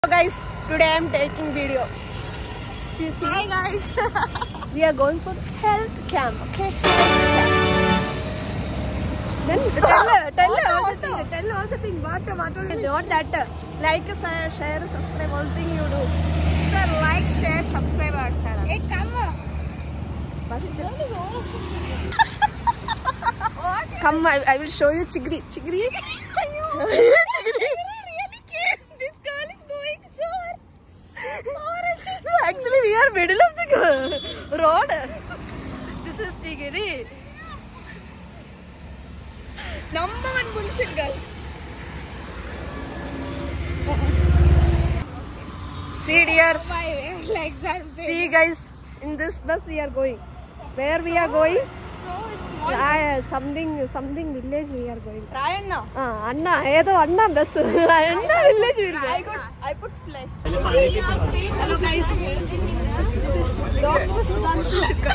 Guys, today I am taking video. See. Hi guys. We are going for health camp. Okay. Then tell all the thing. What that? Like, share, subscribe. All thing you do. Sir, like, share, subscribe our channel. Hey, come. Come, I will show you Chigri. Chigri. Actually, we are middle of the road. This is Chigiri. Number one bullshit girl. See dear. Oh, my legs are big. See guys, in this bus we are going. Where we are going? So small. Yeah, something village we are going. Rayanna. Anna, Anna bus. Anna village we will go. I put flag. Hello guys. This is Dr. Sudhanshu Shikar.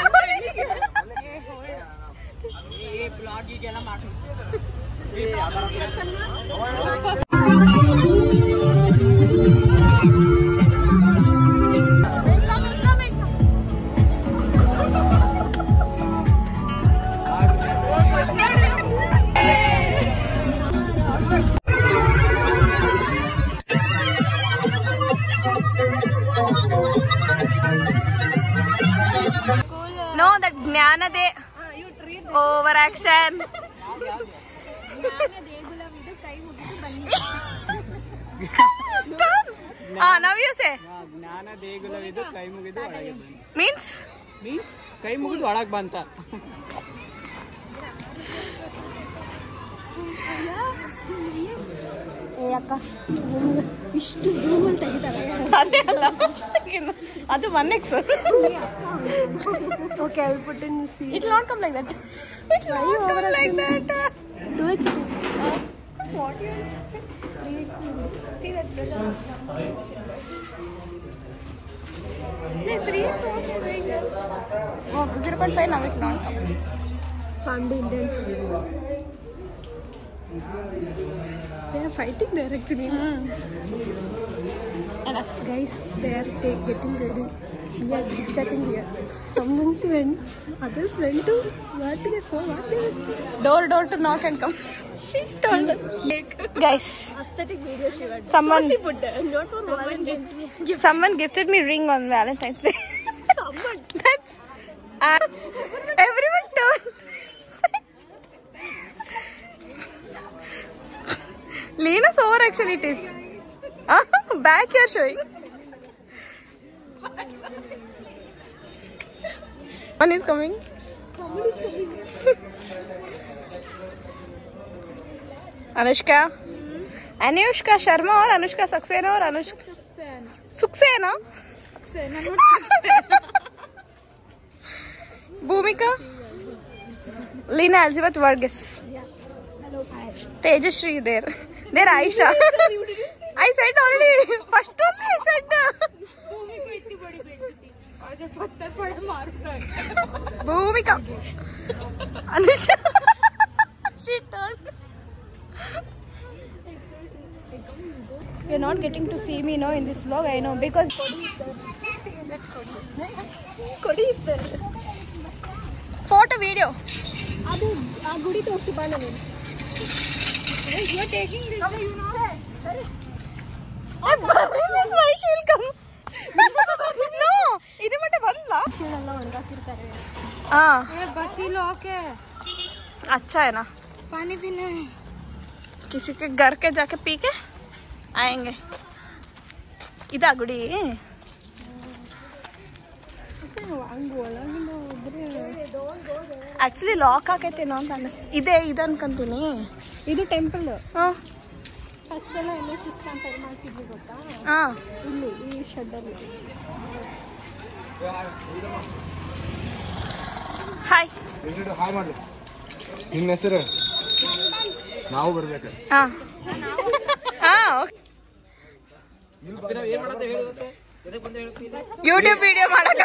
No, that Gnanade. Overaction. Now you say. Means? Means kai mugidu olag banta. ಇಷ್ಟು zoom ಅಲ್ಲಿ ತೆಗಿತಾರೆ. ಅದೇ ಅಲ್ಲ. ಅದು 1x. Okay, I will put in C. It will not come like that. It will not come like that. Do it. What you see that pressure. 3x. Oh, 0.5 now it will not come. Pandi Indians. They are fighting there actually. Enough. Guys, they are getting ready. We are chit-chatting here. Someone went, others went to what to get for what they went. Door to knock and come. She told. Guys, Aesthetic video she went. Someone- So she put not for Valentine's. someone gifted me ring on Valentine's Day. Someone. That's everyone turned. Lena's over actually it is. Back you're showing. One is coming. Anushka. Anushka Sharma or Anushka Saxena or Anushka Suksena? Bhumika. Lena Elizabeth Vargas. Hello. Tejashree there. There Aisha. I said already. First only I said. Bhumika. Anusha. She told. You're not getting to see me now in this vlog, I know, because Kodi is there. Photo video. Adu aa gudi tosti bana nenu. You are taking this, you know. Why she will come? No. ಇದು ಮಟ್ಟ ಬಂದ್ಲಾ? ಎಲ್ಲ ಒಣಗಾಕಿರ್ತಾರೆ. हाँ. बसी लोग है. अच्छा है ना. पानी पीने. किसी के घर के जाके पी के आएंगे. ಇದಾ ಗುಡಿ? ಆಕ್ಚುಲಿ ಲಾಕ್ ಆಗೈತೇನೋ ಅಂತ ಅನಿಸ್ತು. ಇದೆ ಅನ್ಕೊಂತೀನಿ. ಇದು ಟೆಂಪಲ್. ಹಾಂ. ಫಸ್ಟ್ ಎಲ್ಲ NSS ಕ್ಯಾಂಪ್ ಅಲ್ಲಿ ಮಾಡ್ತಿದ್ವಿ ಗೊತ್ತಾ? ಹಾಂ. ಇಲ್ಲಿ ಈ ಶೆಡ್ ಅಲ್ಲಿ. ಹಾಯ್. ಹಾಯ್ ಮಾಡ್ಲಿ. ನಿಮ್ಮ ಹೆಸರು? ನಾವು ಬರ್ಬೇಕು. ಹಾಂ. ಹಾಂ. ಯೂಟ್ಯೂಬ್ ವಿಡಿಯೋ ಮಾಡಕ.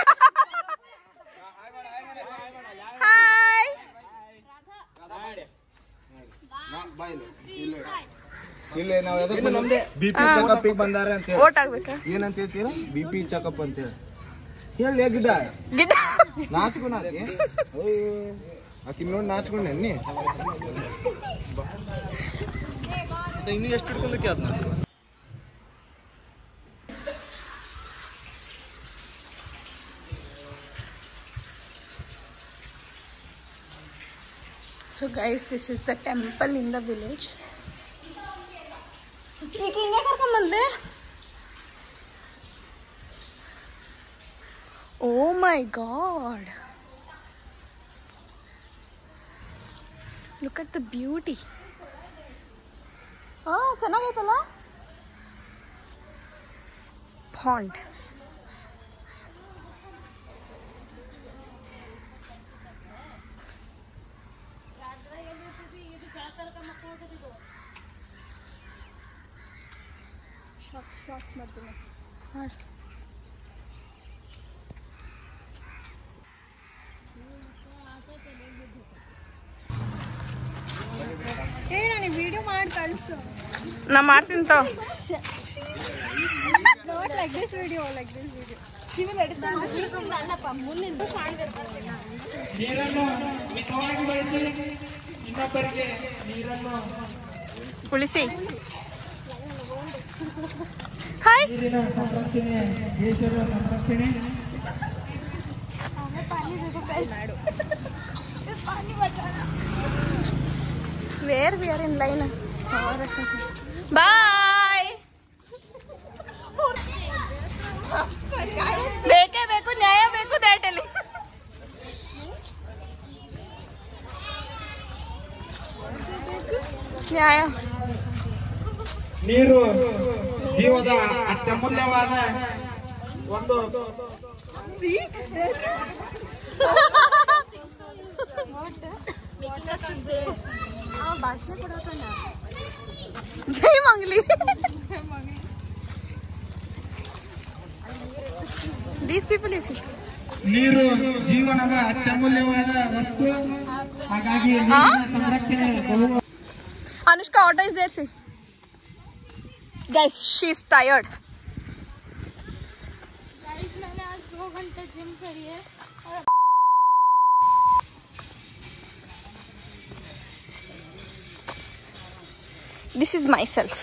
ಹಾಯ್. ಇಲ್ಲೇ ನಾವು ನಮ್ದೇ ಬಿಪಿ ಚೆಕಪ್ ಬಂದಾರೆ ಅಂತ ಹೇಳಿ ಓಟ್ ಆಗ್ಬೇಕಾ ಏನಂತ ಹೇಳ್ತೀರಾ ಬಿಪಿ ಚೆಕಪ್ ಅಂತ ಹೇಳಿ ಹೇಳಿ ಗಿಡ್ಡ ಗಿಡ್ಡ ನಾಚ್ಕೊಂಡು ಆಕಿ ಆಕಿ ನೋಡಿ ನಾಚ್ಕೊಂಡೆ ನೀ ಇನ್ನು ಎಷ್ಟು ಹಿಡ್ಕೊಳಕ್ಕೆ ಅದ್ನ So guys, this is the temple in the village. Oh my god. Look at the beauty. Ah, ಚೆನ್ನಾಗೈತಲ್ಲ? Pond. ಶಾರ್ಟ್ಸ್ ಮಾಡ್ತೀನಿ. ನಾನು ವಿಡಿಯೋ ಮಾಡಿ ಕಳಿಸು. ನಾ ಮಾಡ್ತೀನಿ ತೋ. Not like this video, like this video. Even edit ನನ್ನಪ್ಪ ಮುಂದಿಂದ ಮಾಡಬೇಕು. ನೀರನ್ನು ಮಿತವಾಗಿ ಬಳಸಿ ಇನ್ನೊಬ್ಬರಿಗೆ ನೀರನ್ನು ಉಳಿಸಿ. ಹಾಯ್. ನೀರಿನ ಸಂರಕ್ಷಣೆ ದೇಶದ ಸಂರಕ್ಷಣೆ. Where we are in line. Bye. ಬೇಕೇ ಬೇಕು, ನ್ಯಾಯ ಬೇಕು ದಾಟಲಿ. ನ್ಯಾಯ. ನೀರು ಜೀವದ ಅತ್ಯಮೂಲ್ಯವಾದ ಒಂದು ಜೈ Mangli. These people you see. ನೀರು ಜೀವನದ ಅತ್ಯಮೂಲ್ಯವಾದ ವಸ್ತು. ಹಾಗಾಗಿ ನೀರಿನ ಸಂರಕ್ಷಣೆ ಬಹು. Anushka auto is there, see. Guys, she is tired. Guys मैंने आज 2 घंटे जिम करी है और This is myself.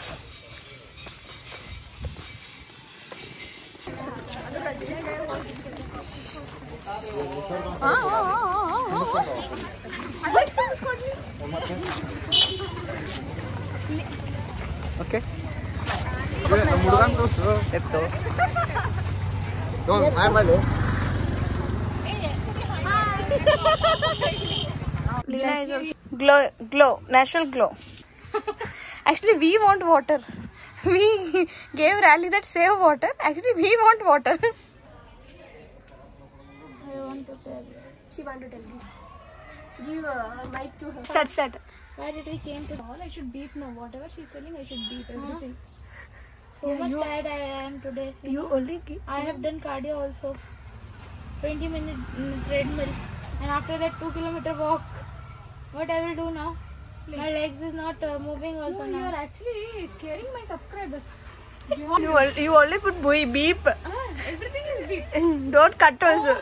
ಓಕೆ ಹುಡುಗನ್ ತೋರ್ಸು ಎತ್ತು ಹಾಯ್ ಮಾಡಿ Leela is also glow, natural glow. Actually, we want water. We gave rally that save water. Actually, we want water. I want to tell. She want to tell me. Give mic to her. Start. Why did we came to all? I should beep now. Whatever she's telling, I should beep everything. So much tired I am today. You only give. I have done cardio also. 20-minute treadmill, and after that 2-kilometer walk. What I will do now? Sleep. My legs is not moving also now. You are actually scaring my subscribers. You only put beep. Everything is beep. Don't cut also.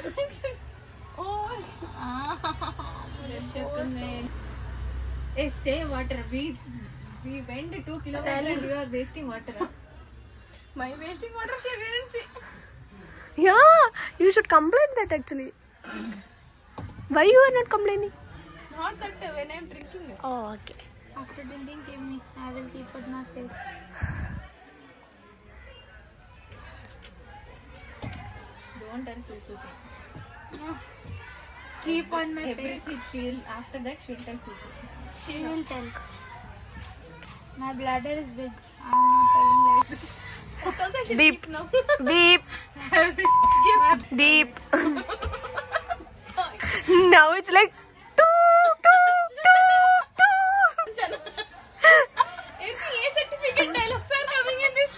Hey, say water. We went 2 kilometers and you are wasting water. Huh? My wasting water she didn't see. Yeah, you should complain that actually. Why you are not complaining? Not that when I am drinking. Oh, okay. After drinking, give me. I will keep on my face. Don't tell Susu. No. Keep on my face. After that, she will tell Susu. She will tell. My bladder is big. I am not telling like this. Beep. Beep. Beep. Now it's like ये certificate dialogues are coming in this.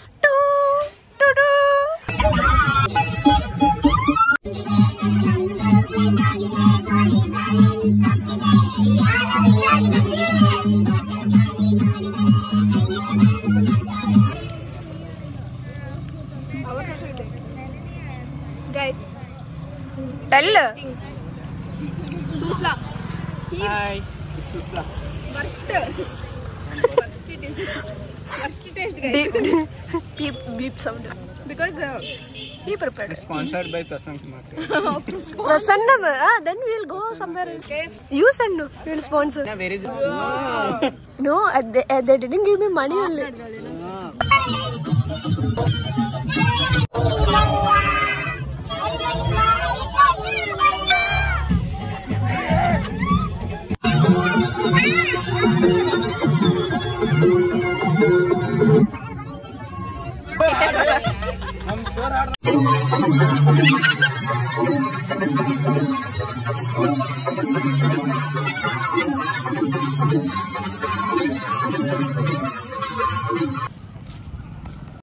Guys, Tell. Susla. Hi, Susla. Worst taste, guys. Beep sound. Because Be prepared. Sponsored by Prasant Kumar. Prasanna, then we'll go somewhere else. Okay. You Sandu will sponsor. Where is it? No, they didn't give me money only. I'm sure.